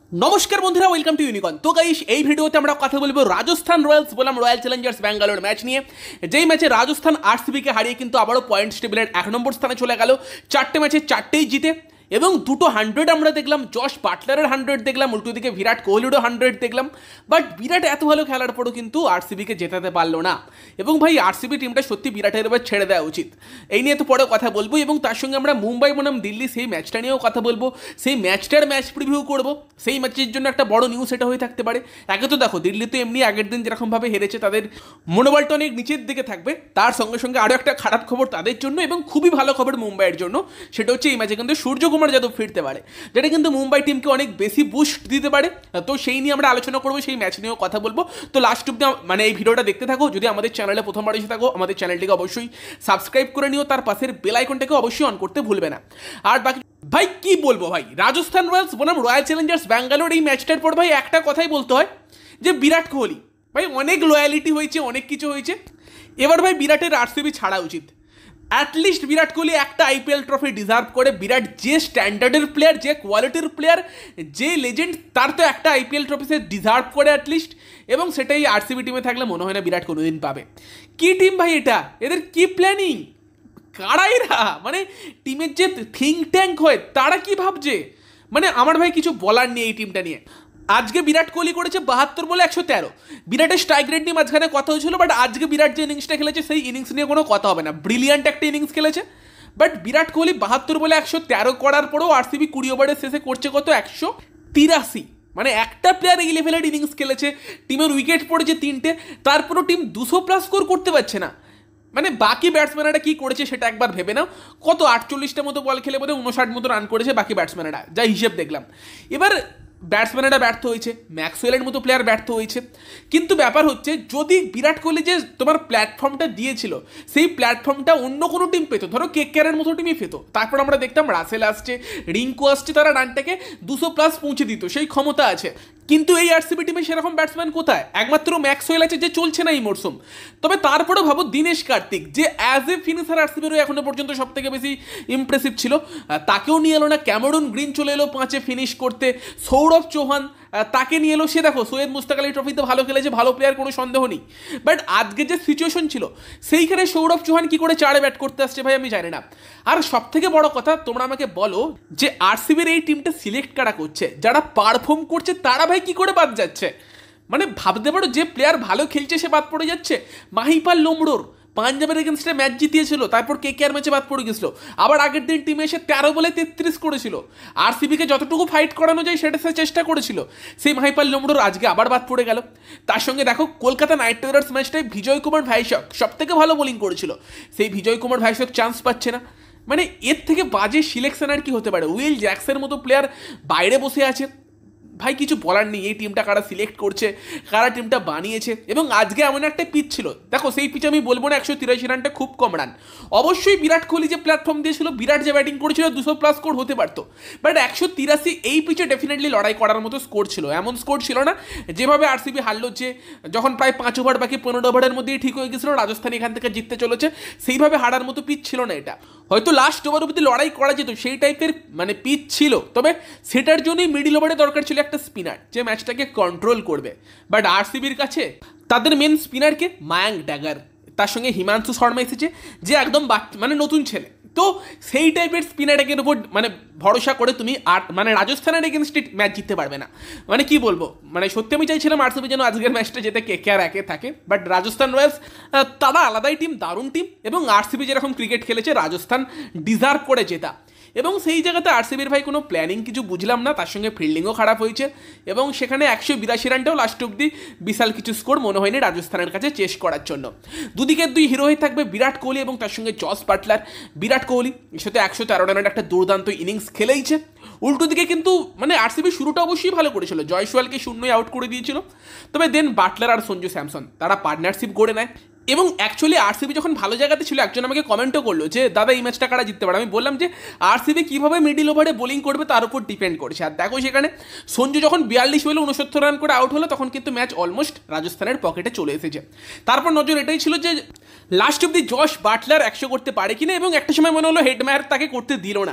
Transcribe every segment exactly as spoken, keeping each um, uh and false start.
নমস্কার বন্ধুরা, welcome to Unicorn. তো গাইস, এই ভিডিওতে আমরা কথা বলবো রাজস্থান রয়্যালস বললাম রয়্যাল চ্যালেঞ্জার্স ব্যাঙ্গালোর ম্যাচ নিয়ে। যেই ম্যাচে রাজস্থান আরসিবিকে হারিয়ে কিন্তু আবারও পয়েন্টস টেবিলের এক নম্বর স্থানে চলে গেল। চারটে ম্যাচে চারটেই জিতে এবং দুটো হান্ড্রেড আমরা দেখলাম, জশ বাটলারের হান্ড্রেড দেখলাম, উল্টো দিকে বিরাট কোহলিরও হান্ড্রেড দেখলাম। বাট বিরাট এত ভালো খেলার পরও কিন্তু আরসিবিকে জেতাতে পারলো না। এবং ভাই, আরসিবি টিমটা সত্যি বিরাটের এবার ছেড়ে দেওয়া উচিত। এই নিয়ে তো পরে কথা বলবো এবং তার সঙ্গে আমরা মুম্বাই বনাম দিল্লি সেই ম্যাচটা নিয়েও কথা বলবো। সেই ম্যাচটার ম্যাচ প্রিভিউ করবো। সেই ম্যাচের জন্য একটা বড় নিউজ এটা হয়ে থাকতে পারে। একে তো দেখো, দিল্লি তো এমনি আগের দিন যেরকমভাবে হেরেছে, তাদের মনোবলটা অনেক নিচের দিকে থাকবে। তার সঙ্গে সঙ্গে আরও একটা খারাপ খবর তাদের জন্য এবং খুবই ভালো খবর মুম্বাইয়ের জন্য, সেটা হচ্ছে এই ম্যাচে কিন্তু সূর্যকুমার যাদব ফিরতে পারে, যেটা কিন্তু মুম্বাই টিমকে অনেক বেশি বুস্ট দিতে পারে। তো সেই নিয়ে আমরা আলোচনা করবো, সেই ম্যাচ নিয়েও কথা বলবো। তো লাস্ট অব্দি মানে এই ভিডিওটা দেখতে থাকো। যদি আমাদের চ্যানেলে প্রথমবার এসে থাকো, আমাদের চ্যানেলটিকে অবশ্যই সাবস্ক্রাইব করে নিও, তার পাশের বেল আইকনটাকে অবশ্যই অন করতে ভুলবে না। আর বাকি ভাই কি বলবো, ভাই রাজস্থান রয়্যালস বনাম রয়্যাল চ্যালেঞ্জার্স ব্যাঙ্গালোর এই ম্যাচটার পর ভাই একটা কথাই বলতে হয় যে বিরাট কোহলি ভাই অনেক লয়ালিটি হয়েছে, অনেক কিছু হয়েছে। এবার ভাই বিরাটের আরসিবি ছাড়া উচিত। অ্যাটলিস্ট বিরাট কোহলি একটা আইপিএল ট্রফি ডিজার্ভ করে। বিরাট যে স্ট্যান্ডার্ডের প্লেয়ার, যে কোয়ালিটির প্লেয়ার, যে লেজেন্ড, তার তো একটা আইপিএল ট্রফি সে ডিজার্ভ করে অ্যাটলিস্ট। এবং সেটাই আরসিবি টিমে থাকলে মনে হয় না বিরাট কোনোদিন পাবে। কি টিম ভাই এটা, এদের কি প্ল্যানিং, কারা এরা? মানে টিমের যে থিঙ্ক ট্যাঙ্ক হয় তারা কি ভাবছে, মানে আমার ভাই কিছু বলার নেই এই টিমটা নিয়ে। আজকে বিরাট কোহলি করেছে বাহাত্তর বলে একশো তেরো। বিরাটের স্ট্রাইক রেট নিয়ে মাঝখানে কথা হয়েছিল, বাট আজকে বিরাট যে ইনিংসটা খেলেছে সেই ইনিংস নিয়ে কোনো কথা হবে না। ব্রিলিয়ান্ট একটা ইনিংস খেলেছে। বাট বিরাট কোহলি বাহাত্তর বলে একশো তেরো করার পরেও আরসিবি কুড়ি ওভারের শেষে করছে কত, একশো তিরাশি। মানে একটা প্লেয়ার এই লেভেলের ইনিংস খেলেছে, টিমের উইকেট পড়েছে তিনটে, তারপরেও টিম দুশো প্লাস স্কোর করতে পারছে না। মানে বাকি ব্যাটসম্যানেরা কি করেছে সেটা একবার ভেবে নাও। কত আটচল্লিশটা মতো বল খেলে বোধহয় উনষাট মতো রান করেছে বাকি ব্যাটসম্যানেরা, যা হিসেব দেখলাম। এবার ব্যাটসম্যানেরা ব্যর্থ হয়েছে, ম্যাক্সওয়েলের মতো প্লেয়ার ব্যর্থ হয়েছে। কিন্তু ব্যাপার হচ্ছে, যদি বিরাট কোহলি যে তোমার প্ল্যাটফর্মটা দিয়েছিল সেই প্ল্যাটফর্মটা অন্য কোনো টিম পেতো, ধরো কেকেআরের মতো টিমই পেতো, তারপর আমরা দেখতাম রাসেল আসছে, রিঙ্কু আসছে, তারা রানটাকে দুশো প্লাস পৌঁছে দিত, সেই ক্ষমতা আছে। কিন্তু এই আরসিবি টিমে সেরকম ব্যাটসম্যান কোথায়? একমাত্র ম্যাক্সওয়েল আছে, যে চলছে না এই মরশুম। তবে তারপরেও ভাবো দিনেশ কার্তিক, যে অ্যাজ এ ফিনিশার আরসিবির এখনো পর্যন্ত সব থেকে বেশি ইমপ্রেসিভ ছিল, তাকেও নিয়ে এলো না। ক্যামেরুন গ্রিন চলে এলো পাঁচে ফিনিশ করতে। সৌরভ চৌহান তাকে নিয়ে এলো, সে দেখো সৈয়দ মুস্তাক আলী ট্রফিতে ভালো খেলেছে, ভালো প্লেয়ার, কোনো সন্দেহ নেই। বাট আজকে যে সিচুয়েশন ছিল সেইখানে সৌরভ চৌহান কি করে চারে ব্যাট করতে আসছে ভাই আমি জানি না। আর সব থেকে বড় কথা, তোমরা আমাকে বলো যে আরসিবির এই টিমটা সিলেক্ট কারা করছে? যারা পারফর্ম করছে তারা ভাই কি করে বাদ যাচ্ছে? মানে ভাবতে পারো, যে প্লেয়ার ভালো খেলছে সে বাদ পড়ে যাচ্ছে। মাহিপাল লোমড়োর পাঞ্জাবের এগেনস্টে ম্যাচ জিতিয়েছিল, তারপর কেকেআর ম্যাচে বাদ পড়ে গেছিল। আবার আগের দিন টিমে এসে তেরো বলে তেত্রিশ করেছিল, আরসিবিকে যতটুকু ফাইট করানো যায় সেটা সে চেষ্টা করেছিল। সেই মাহিপাল লোমড়োর আজকে আবার বাদ পড়ে গেল। তার সঙ্গে দেখো কলকাতা নাইট রাইডার্স ম্যাচটায় বিজয় কুমার ভাইশক সব থেকে ভালো বোলিং করেছিল, সেই বিজয় কুমার ভাইশক চান্স পাচ্ছে না। মানে এর থেকে বাজে সিলেকশন আর কি হতে পারে? উইল জ্যাকসের মতো প্লেয়ার বাইরে বসে আছে। ভাই কিছু বলার নেই, এই টিমটা কারা সিলেক্ট করছে, কারা টিমটা বানিয়েছে। এবং আজকে এমন একটা পিচ ছিল, দেখো সেই পিচ আমি বলবো না একশো তিরাশি রানটা খুব কম রান। অবশ্যই বিরাট কোহলি যে প্ল্যাটফর্ম দিয়েছিল, বিরাট যে ব্যাটিং করেছিল, দুশো প্লাস স্কোর হতে পারতো। বাট একশো তিরাশি এই পিচে ডেফিনেটলি লড়াই করার মতো স্কোর ছিল। এমন স্কোর ছিল না যেভাবে আরসিবি হারলো, যে যখন প্রায় পাঁচ ওভার বাকি পনেরো ওভারের মধ্যেই ঠিক হয়ে গেছিলো রাজস্থান এখান থেকে জিততে চলেছে, সেইভাবে হারার মতো পিচ ছিল না এটা। হয়তো লাস্ট ওভার অবধি লড়াই করা যেত, সেই টাইপের মানে পিচ ছিল। তবে সেটার জন্যই মিডিল ওভারে দরকার ছিল একটা স্পিনার যে ম্যাচটাকে কন্ট্রোল করবে। বাট আরসিবির কাছে তাদের মেন স্পিনারকে মায়াঙ্ক ড্যাগার, তার সঙ্গে হিমাংশু শর্মা এসেছে, যে একদম মানে নতুন ছেলে। তো সেই টাইপের স্পিনারের উপর মানে ভরসা করে তুমি আর মানে রাজস্থানের এগেনস্টে ম্যাচ জিততে পারবে না। মানে কি বলবো, মানে সত্যি আমি চাইছিলাম আরসিবি যেন আজকের ম্যাচটা যেতে কেকেআর একে থাকে। বাট রাজস্থান রয়্যালস তারা আলাদাই টিম, দারুণ টিম। এবং আরসিবি যেরকম ক্রিকেট খেলেছে, রাজস্থান ডিজার্ভ করে জেতা। এবং সেই জায়গাতে আরসিবির ভাই কোনো প্ল্যানিং কিছু বুঝলাম না, তার সঙ্গে ফিল্ডিংও খারাপ হয়েছে। এবং সেখানে একশো বিরাশি রানটাও লাস্ট অব্দি বিশাল কিছু স্কোর মনে হয়নি রাজস্থানের কাছে চেস করার জন্য। দুদিকের দুই হিরো হয়ে থাকবে বিরাট কোহলি এবং তার সঙ্গে জস বাটলার। বিরাট কোহলি এর সাথে একশো তেরো রানের একটা দুর্দান্ত ইনিংস খেলেইছে। উল্টো দিকে কিন্তু মানে আরসিবি শুরুটা অবশ্যই ভালো করেছিল, জয়সওয়ালকে শূন্যই আউট করে দিয়েছিল। তবে দেন বাটলার আর সঞ্জু স্যামসন তারা পার্টনারশিপ গড়ে নেয়। এবং অ্যাকচুয়ালি আরসিবি যখন ভালো জায়গাতে ছিল, একজন আমাকে কমেন্টও করলো যে দাদা এই ম্যাচটা কারা জিততে পারে। আমি বললাম যে আরসিবি কীভাবে মিডিল ওভারে বোলিং করবে তার উপর ডিপেন্ড করছে। আর দেখো সেখানে সঞ্জু যখন বিয়াল্লিশ হলো উনসত্তর রান করে আউট হলো, তখন কিন্তু ম্যাচ অলমোস্ট রাজস্থানের পকেটে চলে এসেছে। তারপর নজর এটাই ছিল যে লাস্ট অব্দি জশ বাটলার একশো করতে পারে কিনা, এবং একটা সময় মনে হলো হেডম্যার তাকে করতে দিল না।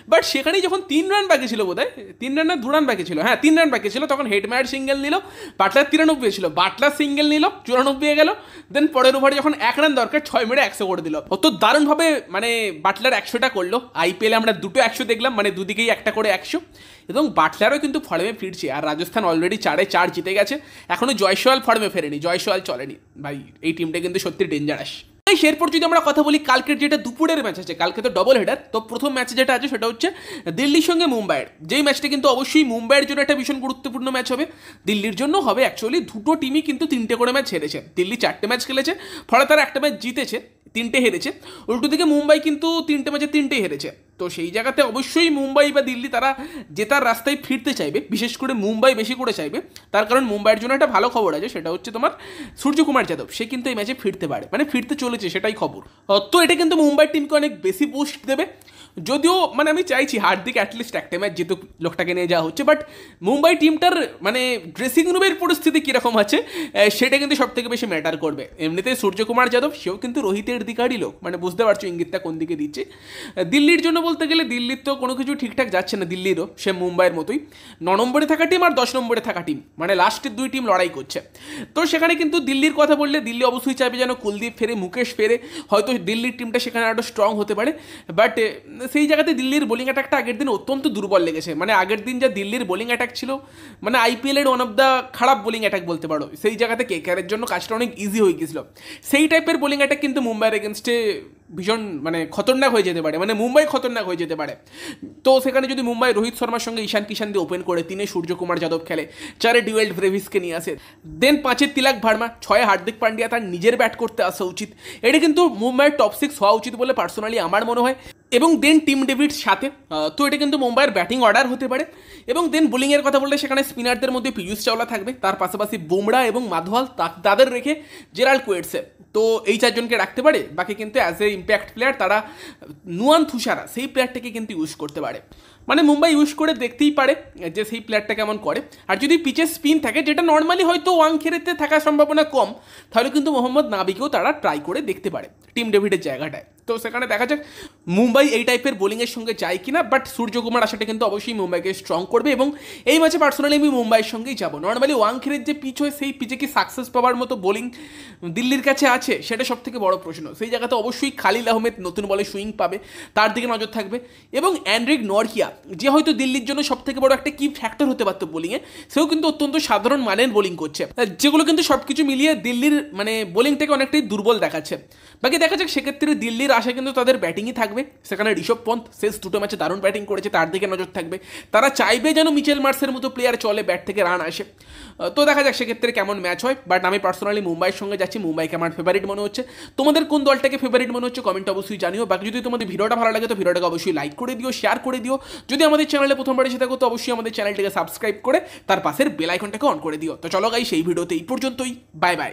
বাট সেখানেই যখন তিন রান বাকি ছিল বোধ হয় তিন রান না দু রান বাকি ছিল, হ্যাঁ তিন রান বাকি ছিল, তখন হেডমায়ার সিঙ্গেল নিল, বাটলার তিরানব্বই ছিল, বাটলার সিঙ্গেল নিল চুরানব্বই গেল, দেন পরের ওভারে যখন এক রান দরকার ছয় মেরে একশো করে দিল। অত দারুণভাবে মানে বাটলার একশোটা করলো। আইপিএলে আমরা দুটো একশো দেখলাম, মানে দুদিকেই একটা করে একশো, এবং বাটলারও কিন্তু ফর্মে ফিরছে। আর রাজস্থান অলরেডি চারে চার জিতে গেছে, এখনও জয়সওয়াল ফর্মে ফেরেনি, জয়সওয়াল চলেনি ভাই, এই টিমটা কিন্তু সত্যি ডেঞ্জারাস। এরপর যদি আমরা কথা বলি কালকের যেটা দুপুরের ম্যাচ আছে, কালকে তো ডবল হেডার, তো প্রথম ম্যাচে যেটা আছে সেটা হচ্ছে দিল্লির সঙ্গে মুম্বাইয়ের, যেই ম্যাচটা কিন্তু অবশ্যই মুম্বাইয়ের জন্য একটা ভীষণ গুরুত্বপূর্ণ ম্যাচ হবে, দিল্লির জন্য হবে। অ্যাকচুয়ালি দুটো টিমই কিন্তু তিনটে করে ম্যাচ হেরেছে, দিল্লি চারটে ম্যাচ খেলেছে, ফলে তারা একটা ম্যাচ জিতেছে, তিনটে হেরেছে, উল্টো দিকে মুম্বাই কিন্তু তিনটে ম্যাচে তিনটেই হেরেছে। তো সেই জায়গাতে অবশ্যই মুম্বাই বা দিল্লি তারা জেতার রাস্তায় ফিরতে চাইবে, বিশেষ করে মুম্বাই বেশি করে চাইবে, তার কারণ মুম্বাইয়ের জন্য একটা ভালো খবর আছে, সেটা হচ্ছে তোমার সূর্যকুমার যাদব, সে কিন্তু এই ম্যাচে ফিরতে পারে, মানে ফিরতে চলেছে সেটাই খবর। তো এটা কিন্তু মুম্বাই টিমকে অনেক বেশি বুস্ট দেবে, যদিও মানে আমি চাইছি হার্দিক অ্যাটলিস্ট একটা ম্যাচ যেহেতু লোকটাকে নিয়ে যাওয়া হচ্ছে, বাট মুম্বাই টিমটার মানে ড্রেসিং রুমের পরিস্থিতি কীরকম আছে সেটা কিন্তু সব থেকে বেশি ম্যাটার করবে। এমনিতেই সূর্যকুমার যাদব সেও কিন্তু রোহিতের দিকারই লোক, মানে বুঝতে পারছো ইঙ্গিতটা কোন দিকে দিচ্ছে। দিল্লির জন্য বলতে গেলে দিল্লির তো কোনো কিছু ঠিকঠাক যাচ্ছে না, দিল্লিরও সে মুম্বাইয়ের মতোই ন নম্বরে থাকা টিম আর দশ নম্বরে থাকা টিম, মানে লাস্টের দুই টিম লড়াই করছে। তো সেখানে কিন্তু দিল্লির কথা বললে দিল্লি অবশ্যই চাইবে যেন কুলদীপ ফেরে, মুকেশ ফেরে, হয়তো দিল্লির টিমটা সেখানে আরও স্ট্রং হতে পারে, বাট সেই জায়গাতে দিল্লির বোলিং অ্যাটাকটা আগের দিন অত্যন্ত দুর্বল লেগেছে, মানে আগের দিন যা দিল্লির বোলিং অ্যাটাক ছিল, মানে আইপিএলের ওয়ান অফ দ্য খারাপ বোলিং অ্যাটাক বলতে পারো, সেই জায়গাতে কেকেআরের জন্য কাজটা অনেক ইজি হয়ে গিয়েছিল। সেই টাইপের বোলিং অ্যাটাক কিন্তু মুম্বাইয়ের এগেনস্টে ভীষণ মানে খতরনাক হয়ে যেতে পারে, মানে মুম্বাই খতরনাক হয়ে যেতে পারে। তো সেখানে যদি মুম্বাই রোহিত শর্মার সঙ্গে ঈশান কিষান দিয়ে ওপেন করে, তিনে সূর্যকুমার যাদব খেলে, চারে ডুয়েল ব্রেভিসকে নিয়ে আসে, দেন পাঁচে তিলক ভার্মা, ছয়ে হার্দিক পান্ডিয়া তার নিজের ব্যাট করতে আসা উচিত, এটা কিন্তু মুম্বাইয়ের টপ সিক্স হওয়া উচিত বলে পার্সোনালি আমার মনে হয়। এবং দেন টিম ডেভিড সাথে, তো এটা কিন্তু মুম্বাইয়ের ব্যাটিং অর্ডার হতে পারে। এবং দেন বোলিংয়ের কথা বললে সেখানে স্পিনারদের মধ্যে পীযূষ চাওলা থাকবে, তার পাশাপাশি বুমরা এবং মাধওয়াল, তাদের রেখে জেরাল্ড কোয়েটসে, তো এই চারজনকে রাখতে পারে। বাকি কিন্তু অ্যাজ এ ইম্প্যাক্ট প্লেয়ার তারা নুয়ান থুসারা সেই প্লেয়ারটাকে কিন্তু ইউজ করতে পারে, মানে মুম্বাই ইউজ করে দেখতেই পারে যে সেই প্লেয়ারটা কেমন করে। আর যদি পিচের স্পিন থাকে, যেটা নর্মালি হয়তো ওয়াংখেড়েতে থাকার সম্ভাবনা কম, তাহলে কিন্তু মোহাম্মদ নাবিকেও তারা ট্রাই করে দেখতে পারে টিম ডেভিডের জায়গাটায়। তো সেখানে দেখা যাক মুম্বাই এই টাইপের বোলিংয়ের সঙ্গে যায় কিনা, বাট সূর্যকুমার আসাটা কিন্তু অবশ্যই মুম্বাইকে স্ট্রং করবে, এবং এই ম্যাচে পার্সোনালি আমি মুম্বাইয়ের সঙ্গেই যাবো। নর্মালি ওয়াংখেড়ের যে পিচ হয়, সেই পিচে কি সাকসেস পাওয়ার মতো বোলিং দিল্লির কাছে আছে, সেটা সব থেকে বড় প্রশ্ন। সেই জায়গাতে অবশ্যই খালিল আহমেদ নতুন বলে সুইং পাবে, তার দিকে নজর থাকবে, এবং অ্যান্ড্রিক নরকিয়া, যে হয়তো দিল্লির জন্য সব থেকে বড় একটা কি ফ্যাক্টর হতে পারতো বোলিংয়ে, সেও কিন্তু অত্যন্ত সাধারণ মানের বোলিং করছে, যেগুলো কিন্তু সব কিছু মিলিয়ে দিল্লির মানে বোলিংটাকে অনেকটাই দুর্বল দেখাচ্ছে। বাকি দেখা যাক, সেক্ষেত্রে দিল্লির আশা কিন্তু তাদের ব্যাটিংই থাকবে। সেখানে ঋষভ পন্থ শেষ দুটো ম্যাচে দারুণ ব্যাটিং করেছে, তার দিকে নজর থাকবে। তারা চাইবে যেন মিচেল মার্সের মতো প্লেয়ার চলে, ব্যাট থেকে রান আসে। তো দেখা যাক সেক্ষেত্রে কেমন ম্যাচ হয়, বাট আমি পার্সোনালি মুম্বাইয়ের সঙ্গে যাচ্ছি, মুম্বাইকে আমার ফেভারিট মনে হচ্ছে। তোমাদের কোন দলটাকে ফেভারিট মনে হচ্ছে কমেন্ট অবশ্যই জানিও। বাকি যদি তোমাদের ভিডিওটা ভালো লাগে তো ভিডিওটাকে অবশ্যই লাইক করে দিও, শেয়ার করে দিও। যদি আমাদের চ্যানেলে প্রথমবার এসে থাকো তো অবশ্যই আমাদের চ্যানেলটাকে সাবস্ক্রাইব করে তার পাশের বেল আইকনটাকে অন করে দিও। তো চলো গাইস, সেই ভিডিওতে এই পর্যন্তই, বাই বাই।